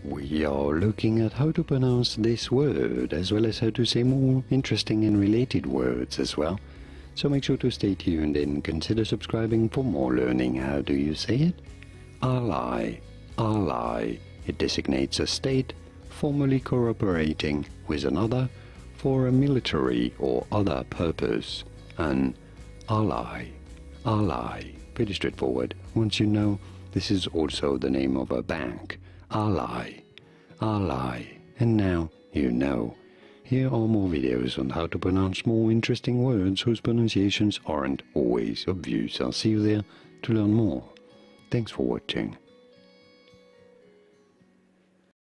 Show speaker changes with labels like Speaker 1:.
Speaker 1: We are looking at how to pronounce this word, as well as how to say more interesting and related words as well. So make sure to stay tuned and consider subscribing for more learning. How do you say it? Ally. Ally. It designates a state formally cooperating with another for a military or other purpose. An ally. Ally. Pretty straightforward. Once you know, this is also the name of a bank. Ally. Ally. And now you know. Here are more videos on how to pronounce more interesting words whose pronunciations aren't always obvious. I'll see you there to learn more. Thanks for watching.